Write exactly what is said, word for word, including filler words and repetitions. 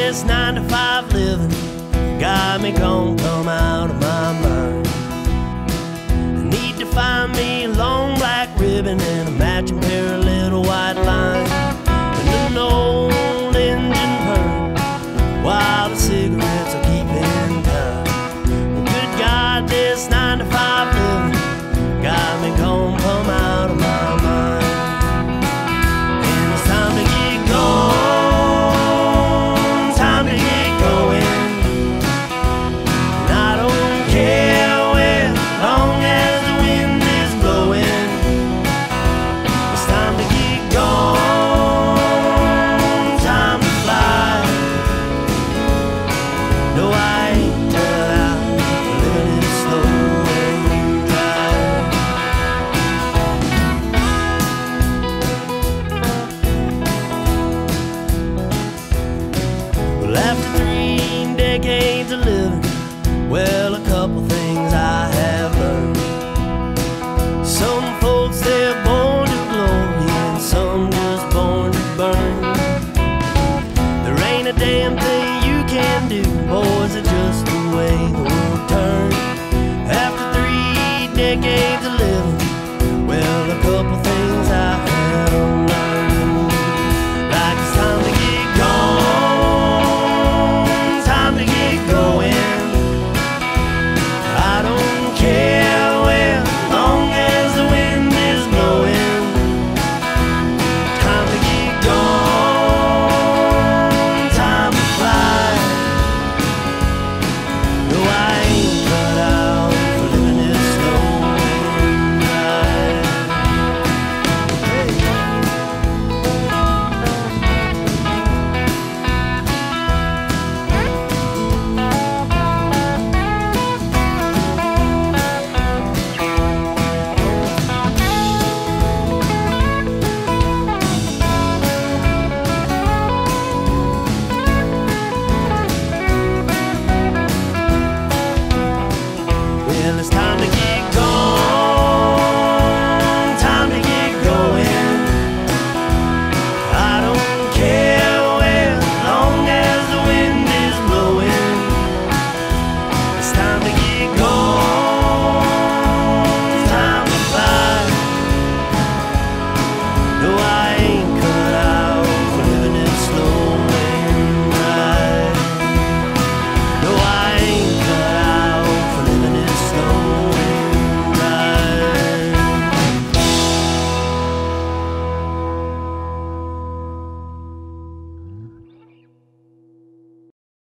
this nine to five living got me gone, come out of my mind. I need to find me a long black ribbon and a matching pair of little white lines, and an old engine purr while the cigarettes are keeping time. Well, good God, this nine to five living got me gone, come out of my mind. And it's time to get going, time to get going. And I don't care where, long as the wind is blowing. It's time to get gone, time to fly. No, I ain't out, living it slow and dry. Well, after three decades of living, well, a couple things I have learned. Some folks, they're born to glory, and some just born to burn. There ain't a damn thing you can do, boys, it's just the way the world turns. After three decades of living,